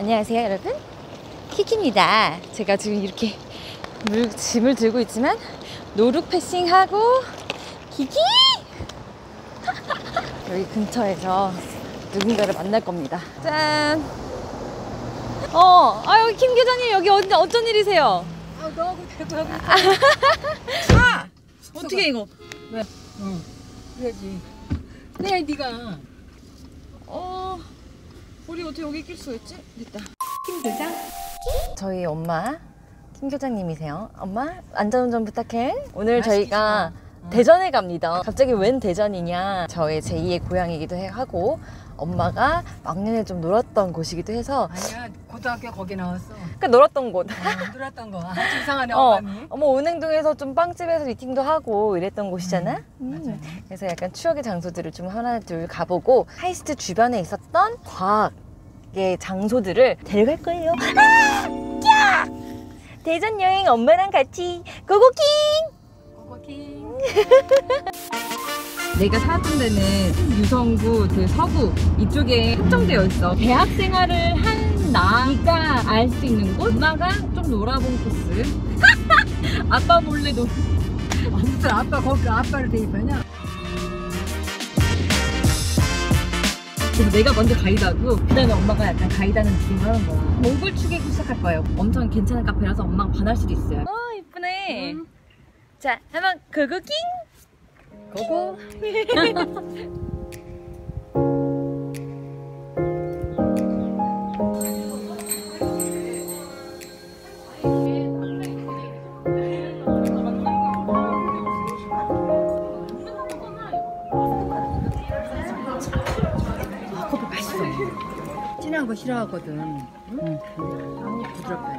안녕하세요 여러분, 키키입니다. 제가 지금 이렇게 짐을 들고 있지만 노루 패싱하고 키키! 여기 근처에서 누군가를 만날 겁니다. 짠! 여기 김 교장님 여기 어쩐 일이세요? 너하고 데리고 하고 어떻게 이거? 왜? 그래야지. 네, 네가. 우리 어떻게 여기 낄 수가 있지? 됐다. 김 교장? 저희 엄마 김 교장님이세요. 엄마 안전운전 부탁해. 오늘 저희가 대전에 갑니다. 갑자기 웬 대전이냐, 저의 제2의 고향이기도 하고 엄마가 막년에 좀 놀았던 곳이기도 해서. 아니야, 고등학교 거기 나왔어. 그러니까 놀았던 곳. 놀았던 거. 아주 이상하네, 어머니. 은행동에서 좀 빵집에서 미팅도 하고 이랬던 곳이잖아. 맞아요. 그래서 약간 추억의 장소들을 좀 하나 둘 가보고 하이스트 주변에 있었던 과학의 장소들을 데려갈 거예요. 대전 여행 엄마랑 같이 고고킹! 고고킹. 내가 살았던 데는 유성구, 서구 이쪽에 한정되어 있어. 대학 생활을 한 나가 알 수 있는 곳? 엄마가 좀 놀아본 코스. 아빠 몰래 무슨 아빠 거기 아빠를 대입하냐? 그래서 내가 먼저 가이드하고 그 다음에 엄마가 약간 가이드하는 느낌을 하는 거야. 몽골 축이고 시작할 거예요. 엄청 괜찮은 카페라서 엄마가 반할 수도 있어요. 이쁘네. 자, 한번 고고킹! 고고! 커피 맛있어. 진한 거 싫어하거든. 부드럽다.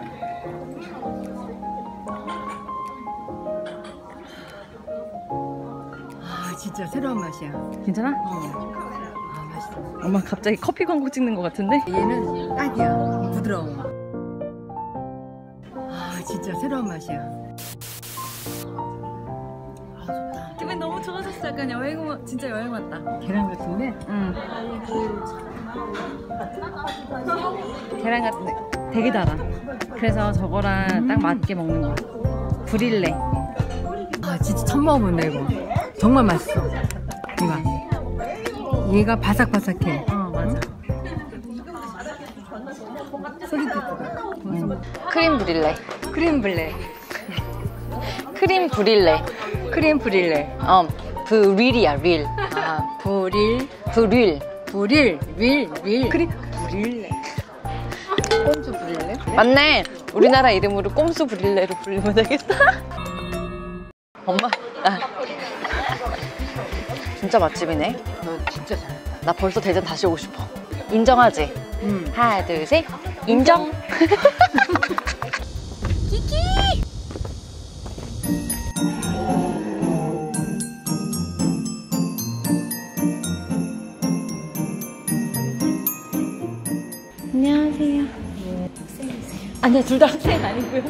진짜 새로운 맛이야. 괜찮아? 맛있어. 엄마 갑자기 커피 광고 찍는 것 같은데? 얘는 딱이야. 부드러워. 진짜 새로운 맛이야. 좋다. 기분 너무 좋아졌어. 약간 진짜 여행 왔다. 계란 같은데? 응. 계란 같은데 되게 달아. 그래서 저거랑 딱 맞게 먹는 거야. 브릴레. 진짜 처음 먹어본다 이거. 정말 맛있어. 얘가 바삭바삭해. 맞아. 소리도 크림 브릴레. 크림 블레. 크림 브릴레. 크림 브릴레. 브릴이야, 릴. 브릴. 크림 브릴레. 꼼수 브릴레? 맞네. 우리나라 이름으로 꼼수 브릴레로 불리면 되겠다. 엄마, 진짜 맛집이네. 너 진짜 잘해. 나 벌써 대전 다시 오고 싶어. 인정하지? 하나, 둘, 셋. 인정. 키키! 안녕하세요. 학생이세요? 아니요, 둘 다 학생 아니고요.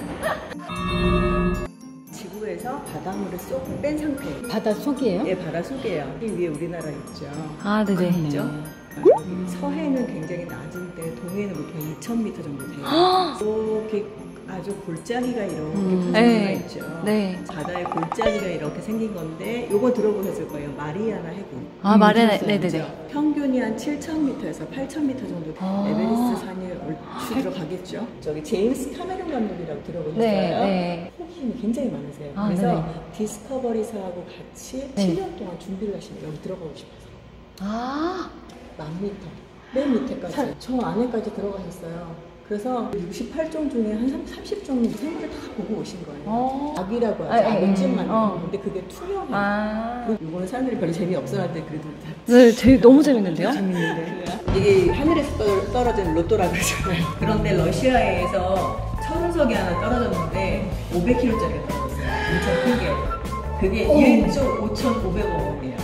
지구에서 바닷물을 쏙 뺀 상태. 바다 속이에요? 예, 바다 속이에요. 이 위에 우리나라 있죠. 네네. 있죠? 서해는 굉장히 낮은데 동해는 보통 2,000m 정도 돼요. 이렇게 아주 골짜기가 이렇게 분포가 있죠. 네. 바다에 골짜기가 이렇게 생긴 건데 요거 들어보셨을 거예요. 마리아나 해군. 마리아나, 네네네. 평균이 한 7,000m에서 8,000m 정도 에베레스트 산이 얼추 들어가겠죠. 저기 제임스 카메론 감독이라고 들어보셨어요? 네. 호기심이 굉장히 많으세요. 그래서 디스커버리사하고 같이 7년 동안 준비를 하시면 여기 들어가고 싶어서 10,000m 맨 밑에까지 저 안에까지 들어가셨어요. 그래서 68종 중에 한 30종 생물을 다 보고 오신 거예요. 악이라고 하죠. 악은찜만 근데 그게 투명해요. 그리고 이거는 사람들이 별로 재미없어 하는데 그래도 네, 너무 재밌는데요? 재밌는데 이게 하늘에서 떨어진 로또라 그러잖아요. 그런데 러시아에서 천운석이 하나 떨어졌는데 500kg짜리가 떨어졌어요. 엄청 큰 게. 그게 1조 5,500억 원이에요.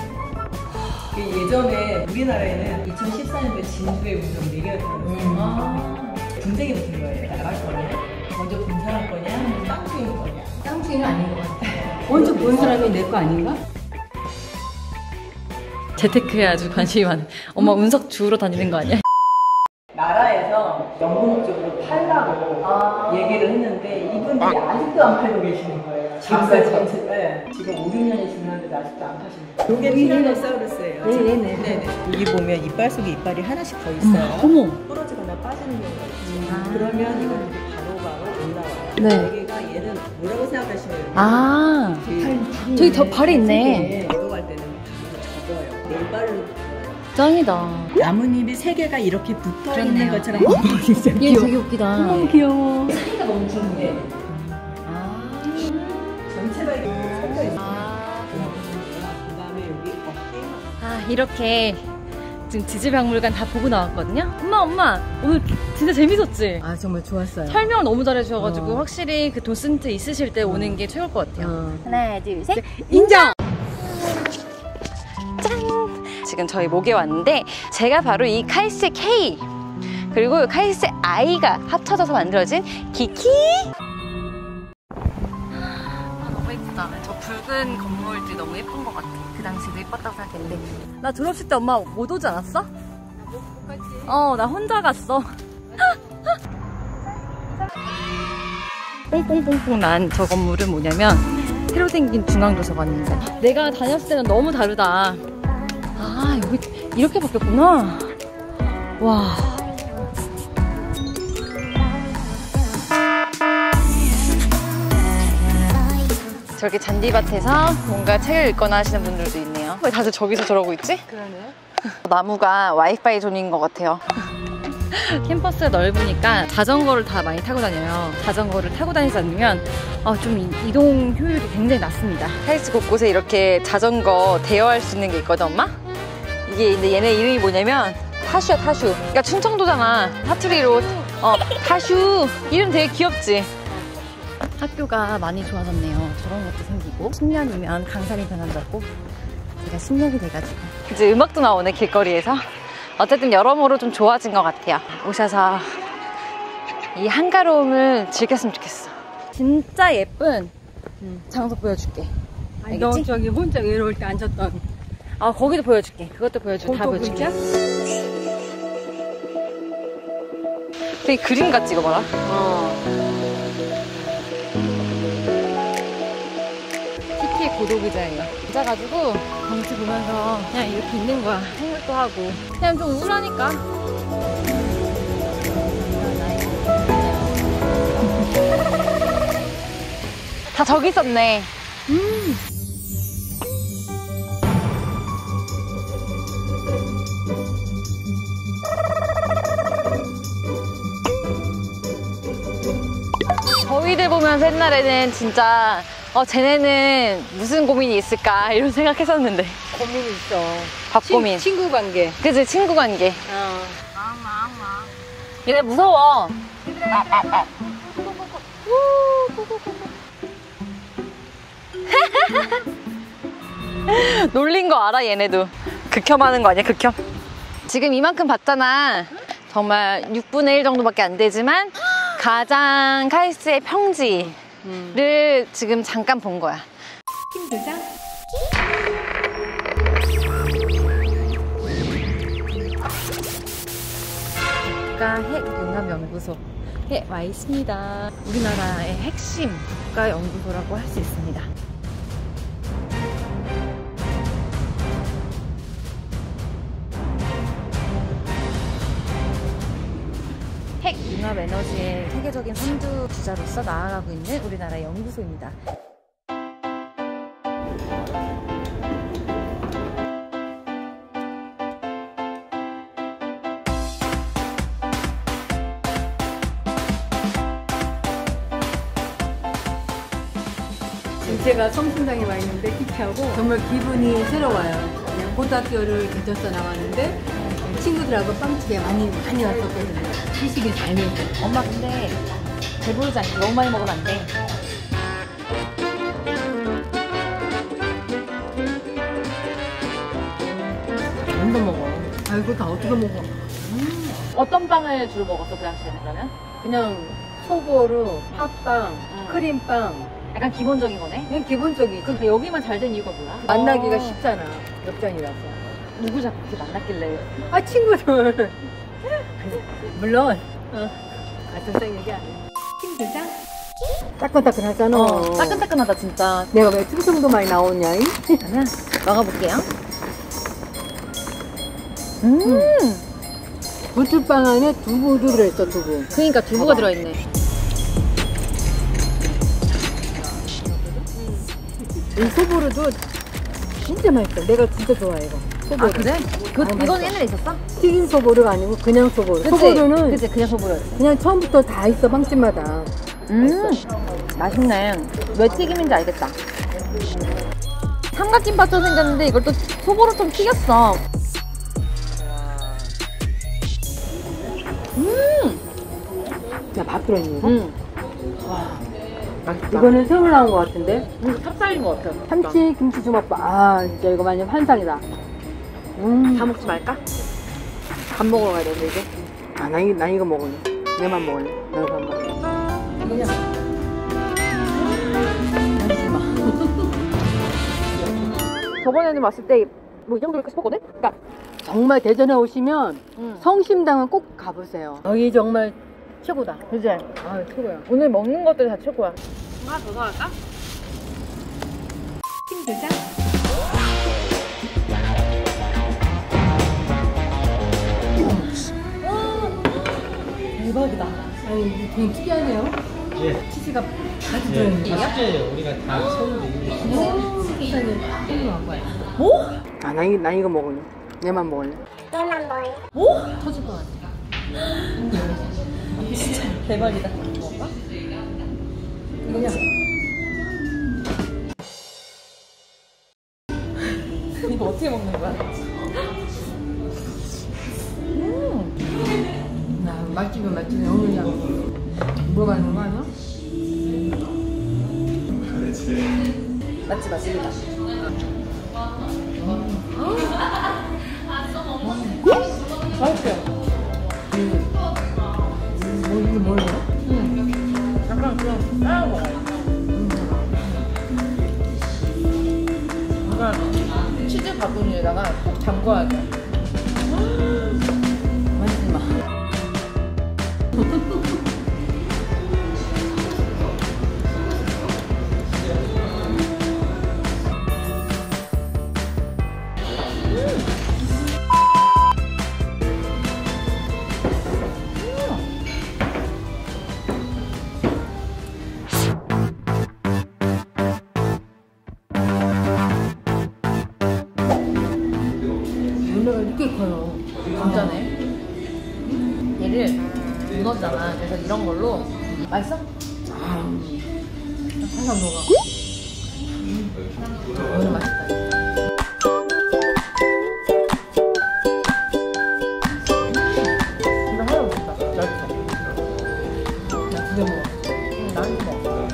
예전에 우리나라에는 2014년도에 진주의 운동 4개가 떨어졌어요. 분쟁이 붙은 거예요. 나갈 거냐? 먼저 본 사람 거냐? 아니면 쌍수인 거냐? 쌍수이는 아닌 것 같아. 먼저 본 사람이 내 거 아닌가? 재테크에 아주 관심이 많아. 엄마 운석 주우러 다니는 거 아니야? 나라에서 해서 영국적으로 팔라고 얘기를 했는데 이분들이 아직도 안 팔고 계시는 거예요. 지금까지. 네. 지금 5, 6년이 지났는데도 아직도 안 파시는 거예요. 이게 티라노사우루스예요. 네네네. 여기 보면 이빨 속에 이빨이 하나씩 더 있어요. 어머. 부러지거나 빠지는 경우가 있지. 그러면 이것들이 바로바로 올라와요. 네. 여기가 얘는 뭐라고 생각하시면 아. 저기 더 발이 있네. 이동할 때는 접어요. 네 발로. 짱이다. 나뭇잎이 세 개가 이렇게 붙어 있는 그렇네요. 것처럼. 진짜 얘 되게 웃기다. 너무 귀여워. 사이가 너무 좋은데. 아. 전체가 이렇게 섞여 있어요. 그다음에 여기 어깨. 아, 이렇게 지금 지질박물관 다 보고 나왔거든요. 엄마 오늘 진짜 재밌었지? 아, 정말 좋았어요. 설명을 너무 잘해주셔가지고 어. 확실히 그 도슨트 있으실 때 오는 게 최고일 것 같아요. 하나 둘 셋. 인정! 지금 저희 목에 왔는데 제가 바로 이 카이스트 K 그리고 카이스트 I가 합쳐져서 만들어진 키키. 아, 너무 예쁘다. 저 붉은 건물들이 너무 예쁜 것 같아. 그 당시도 예뻤다고 생각했는데 나 졸업식 때 엄마 못 오지 않았어? 나 혼자 갔어. 뽕뽕뽕뽕 난 저 건물은 뭐냐면 새로 생긴 중앙도서관입니다. 내가 다녔을 때는 너무 다르다. 아, 여기 이렇게 바뀌었구나. 와. 저렇게 잔디밭에서 뭔가 책을 읽거나 하시는 분들도 있네요. 왜 다들 저기서 저러고 있지? 그러네. 나무가 와이파이 존인 것 같아요. 캠퍼스가 넓으니까 자전거를 다 많이 타고 다녀요. 자전거를 타고 다니지 않으면 좀 이동 효율이 굉장히 낮습니다. 카이스트 곳곳에 이렇게 자전거 대여할 수 있는 게 있거든, 엄마? 이게 근데 얘네 이름이 뭐냐면 타슈야, 타슈. 그러니까 충청도잖아. 사투리로 타슈. 이름 되게 귀엽지? 학교가 많이 좋아졌네요. 저런 것도 생기고 10년이면 강산이 변한다고 제가 10년이 돼가지고 이제 음악도 나오네, 길거리에서. 어쨌든 여러모로 좀 좋아진 것 같아요. 오셔서 이 한가로움을 즐겼으면 좋겠어. 진짜 예쁜 장소 보여줄게. 아니, 너 저기 혼자 외로울 때 앉았던. 거기도 보여줄게. 그것도 보여줄게. 다 보여줄게. 되게 그림 같지, 이거 봐라. 키키의 고독의자예요. 앉아가지고 경치 보면서 그냥 이렇게 있는 거야. 생각도 하고. 그냥 좀 우울하니까. 다 저기 있었네. 저희들 보면서 옛날에는 진짜 쟤네는 무슨 고민이 있을까 이런 생각했었는데. 고민이 있어. 밥 고민. 친구 관계. 그치, 친구 관계. 얘네 무서워. 놀린 거 알아, 얘네도. 극혐하는 거 아니야, 극혐? 지금 이만큼 봤잖아. 정말 6분의 1 정도밖에 안 되지만 가장 카이스트의 평지를 지금 잠깐 본 거야. 힘들다? 국가핵융합연구소에 와 있습니다. 우리나라의 핵심 국가연구소라고 할 수 있습니다. 핵융합에너지의 세계적인 선두주자로서 나아가고 있는 우리나라의 연구소입니다. 제가 성심당에 와 있는데 키키하고 정말 기분이 새로워요. 그냥 고등학교를 개척해서 나왔는데 친구들하고 빵집에 많이 왔었거든요. 시식이 잘 먹고. 엄마 근데 배부르지 않게 너무 많이 먹으면 안 돼. 완전 먹어. 아이고 다 어떻게 먹어. 어떤 빵을 주로 먹었어, 그 당시에는 그러면? 그냥 소보루, 팥빵, 크림빵. 약간 기본적인 거네? 그냥 기본적이지. 근데 여기만 잘 된 이유가 뭐야? 만나기가 쉽잖아. 옆장이라서. 누구 자꾸 그렇게 만났길래? 아 친구들. 물론 설탕 얘기 안 해. 킹2장? 따끈따끈하잖아. 따끈따끈하다 진짜. 내가 왜 충청도 많이 나오냐? 그러면 먹어볼게요. 부추빵 안에 두부도 들어있어, 두부. 그러니까 두부가 들어있네. 이 소보루도 진짜 맛있어. 내가 진짜 좋아해, 이거. 소보루. 아 그래? 이건 옛날에 있었어? 튀김 소보루가 아니고 그냥 소보루. 그치? 소보루는 그치 그냥 소보루였어. 그냥 처음부터 다 있어, 빵집마다. 맛있네. 왜 튀김인지 알겠다. 삼각김밥처럼 생겼는데 이걸 또 소보루처럼 튀겼어. 야, 맛 들어있는 거? 와, 맛있다. 이거는 새로 나온 거 같은데? 찹쌀인 것 같아. 참치 김치 주먹밥. 아, 진짜 이거 완전 환상이다. 다 먹지 말까? 밥 먹으러 가야 되는데 이제. 아, 나 이거 먹을래. 내만 먹을래. 내가 밥 먹을래. 저번에는 왔을 때 뭐 이 정도일까 싶었거든? 그러니까 정말 대전에 오시면 성심당은 꼭 가보세요. 여기 정말 최고다. 그지? 아, 최고야. 오늘 먹는 것들이 다 최고야. 하나 더 넣을까? 킹2장? 대박이다. 아니, 되게 특이하네요. 예. 치즈가 같이 예, 들어있는 다 거야? 숙제예요. 우리가 다 서울에 세상에 한 거야. 오? 아, 나 이거 먹을래. 내만 먹을래. 오? 터질 것 같아. 대박이다. 먹어봐. 그냥. 이거 어떻게 먹는 거야? 야, 맛집은 맛집이 오늘 그냥 물어가는 거 아니야? 맞지 맛집이다. 맛있죠? 뭐, 이게 뭐예요? 약간 그냥 따라 먹어요. 약간 치즈 바구니에다가 꼭 담궈야 돼. 맛있지 마. 놀래가 이렇게 커요. 진짜네. 얘를 무너잖아. 그래서 이런 걸로 맛있어? 항상 먹어. 오늘 맛있다. 근데 하나도 없다. 맛있어. 나 두 개 먹어. 나한테 먹어.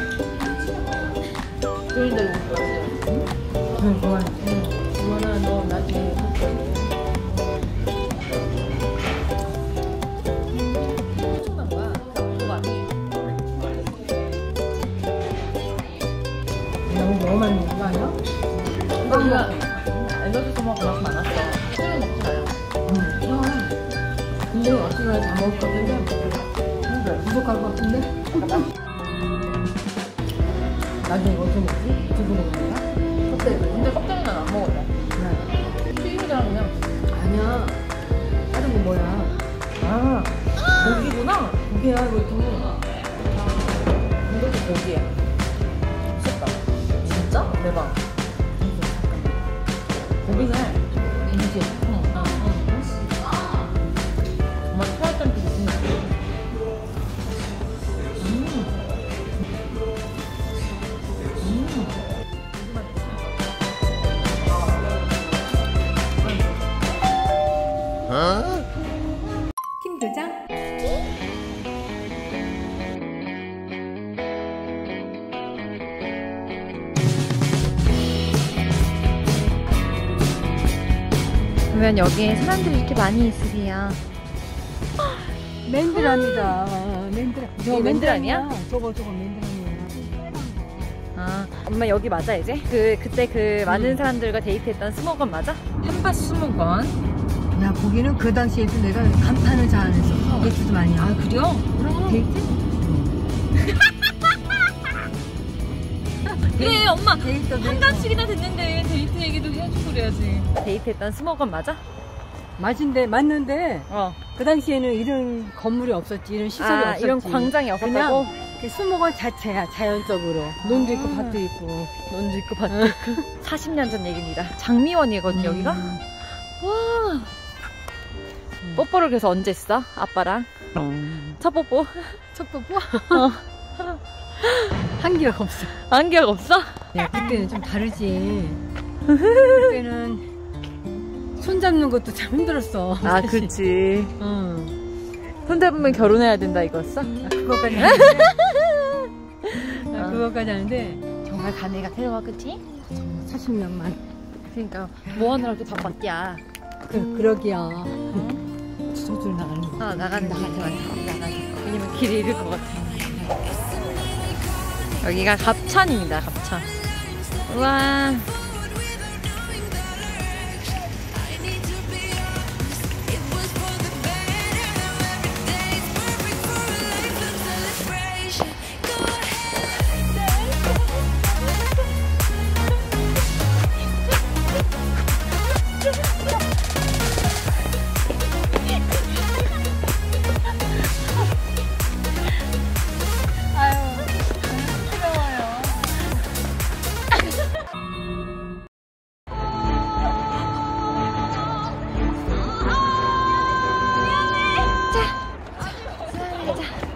그런데 이거 맛있어. 그냥 좋아해. 이거는 너 나중에 엄청난 거야. 그거 아니? 너무 많이 먹는 거 아니야? 근데 우리가 에너지 소모가 그만큼 많았어. 술을 먹지 마요. 근데 어쩌면 다 먹을 것 같은데 부족할 것 같은데? 나중에 어떻게 먹지? 두부 먹는 거야? 껍데기. 근데 껍데기는 안 먹을래. 네. 튀김이랑 그냥. 아니야. 다른 거 뭐야? 아, 고기구나. 고기야 이것도. 이것도 고기야. 미쳤다. 진짜? 대박. 고기네. 이지. 응. 정말 토마토 비슷해. 킹2장? 그러면 여기에 사람들이 이렇게 많이 있으세요. 맨드랍니다. 맨드랍. 이게 맨드랍이야? 저거 맨드랍이야. 아, 엄마 여기 맞아 이제? 그때 그 많은 사람들과 데이트했던 스모건 맞아? 한밭 스모건. 야, 거기는 그 당시에도 내가 간판을 잘 안 했었어. 데이트도 많이 하고. 아, 그래요? 그럼. 데이트? 그래, 엄마. 데이트도 있고. 한강씩이나 됐는데 데이트 얘기도 해주고 그래야지. 데이트했던 스모건 맞아? 맞는데, 어. 그 당시에는 이런 건물이 없었지, 이런 시설이 없었지. 이런 광장이 없었다고? 그냥 그 수목원 자체야, 자연적으로. 논도 있고 밭도 있고. 논도 있고 밭도 있고. 40년 전 얘기입니다. 장미원이거든요, 여기가? 와. 뽀뽀를 그래서 언제 했어? 아빠랑? 첫 뽀뽀? 첫 뽀뽀? 한 기억 없어. 한 기억 없어? 야, 그때는 좀 다르지. 그때는 손잡는 것도 참 힘들었어. 아, 사실. 그치. 응. 손잡으면 결혼해야 된다 이거였어? 그거까지 하는데. 그거까지 하는데. 정말 가네가 태워와, 그치? 40년만. 그러니까 뭐 하느라 이렇게 바빴냐. 그러기야. 저쪽으로 나가는 거. 나가는 거 같아. 왜냐면 길이 잃을 것 같아. 여기가 갑천입니다, 갑천. 우와. 자,